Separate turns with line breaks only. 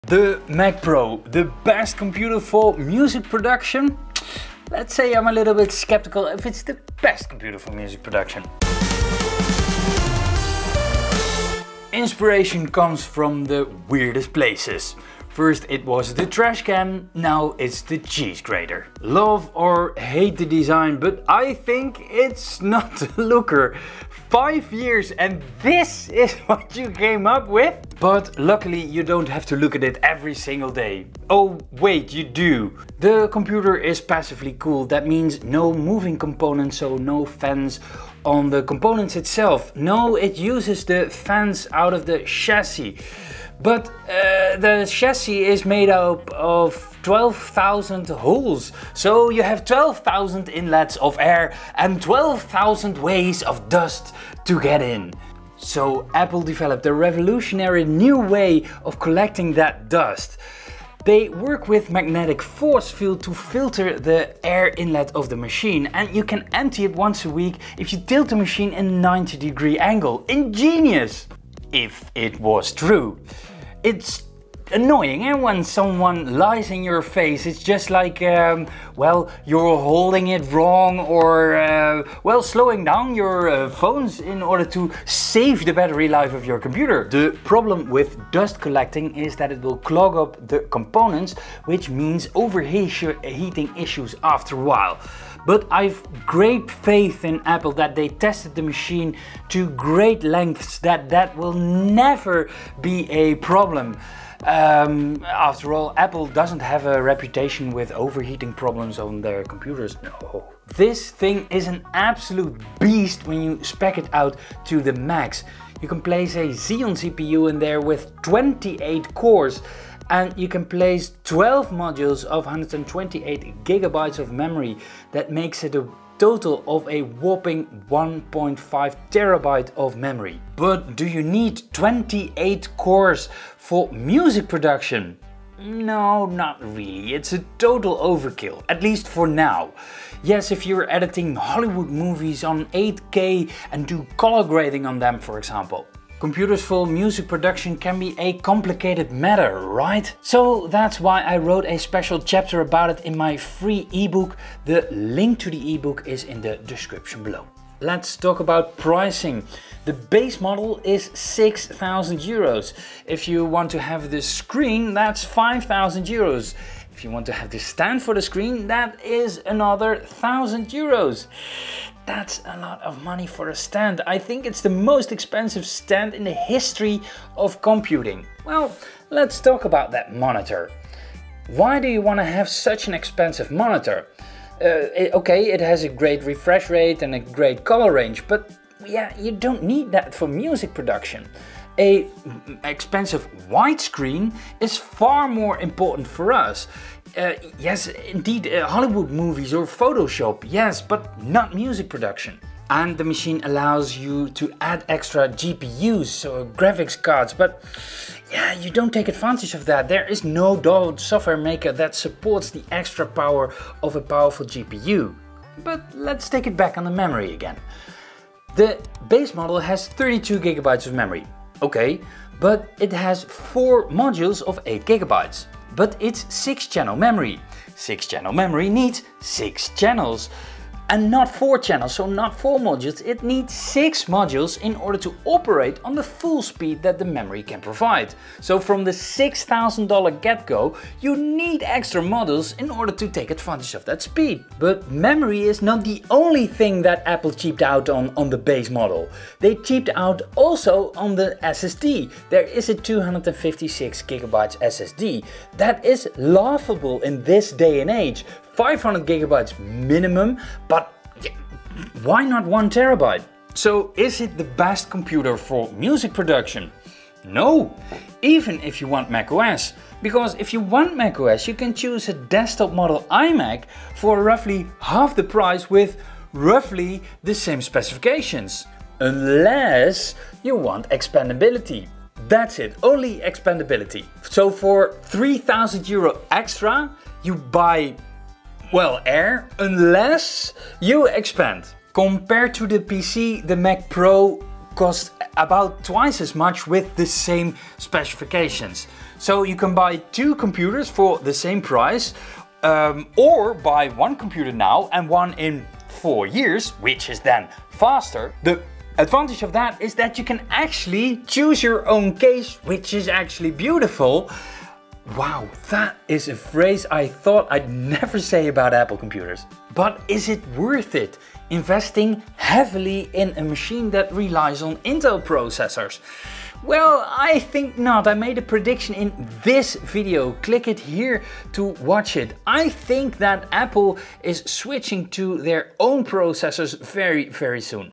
The Mac Pro, the best computer for music production? Let's say I'm a little bit skeptical if it's the best computer for music production. Inspiration comes from the weirdest places. First it was the trash can, now it's the cheese grater. Love or hate the design, but I think it's not the looker. 5 years and this is what you came up with? But luckily you don't have to look at it every single day. Oh wait, you do. The computer is passively cooled. That means no moving components, so no fans on the components itself. No, it uses the fans out of the chassis. But the chassis is made up of 12,000 holes. So you have 12,000 inlets of air and 12,000 ways of dust to get in. So Apple developed a revolutionary new way of collecting that dust. They work with magnetic force field to filter the air inlet of the machine, and you can empty it once a week if you tilt the machine in a 90-degree angle. Ingenious! If it was true. It's annoying, and when someone lies in your face, it's just like, well, you're holding it wrong, or, well, slowing down your phones in order to save the battery life of your computer. The problem with dust collecting is that it will clog up the components, which means overheating issues after a while. But I've great faith in Apple that they tested the machine to great lengths, that will never be a problem. After all, Apple doesn't have a reputation with overheating problems on their computers. No. This thing is an absolute beast when you spec it out to the max. You can place a Xeon CPU in there with 28 cores. And you can place 12 modules of 128 gigabytes of memory. That makes it a total of a whopping 1.5 terabyte of memory. But do you need 28 cores for music production? No, not really. It's a total overkill, at least for now. Yes, if you're editing Hollywood movies on 8K and do color grading on them, for example. Computers for music production can be a complicated matter, right? So that's why I wrote a special chapter about it in my free ebook. The link to the ebook is in the description below. Let's talk about pricing. The base model is 6,000 euros. If you want to have the screen, that's 5,000 euros. If you want to have the stand for the screen, that is another 1,000 euros. That's a lot of money for a stand. I think it's the most expensive stand in the history of computing. Well, let's talk about that monitor. Why do you want to have such an expensive monitor? Okay, it has a great refresh rate and a great color range, but yeah, you don't need that for music production. A expensive widescreen is far more important for us. Yes, indeed, Hollywood movies or Photoshop, yes, but not music production. And the machine allows you to add extra GPUs, so graphics cards, but yeah, you don't take advantage of that. There is no software maker that supports the extra power of a powerful GPU. But let's take it back on the memory again. The base model has 32 gigabytes of memory. Okay, but it has 4 modules of 8 gigabytes. But it's 6-channel memory. 6-channel memory needs 6 channels. And not 4 channels, so not 4 modules. It needs 6 modules in order to operate on the full speed that the memory can provide. So from the $6,000 get-go, you need extra modules in order to take advantage of that speed. But memory is not the only thing that Apple cheaped out on the base model. They cheaped out also on the SSD. There is a 256 gigabytes SSD. That is laughable in this day and age. 500 gigabytes minimum, but why not 1 terabyte? So is it the best computer for music production? No, even if you want macOS. Because if you want macOS, you can choose a desktop model iMac for roughly half the price with roughly the same specifications. Unless you want expandability. That's it, only expandability. So for 3,000 euro extra, you buy, well, Air, unless you expand. Compared to the PC, the Mac Pro costs about twice as much with the same specifications. So you can buy 2 computers for the same price, or buy 1 computer now and 1 in 4 years, which is then faster. The advantage of that is that you can actually choose your own case, which is actually beautiful. Wow, that is a phrase I thought I'd never say about Apple computers. But is it worth it, investing heavily in a machine that relies on Intel processors? Well, I think not. I made a prediction in this video. Click it here to watch it. I think that Apple is switching to their own processors very, very soon.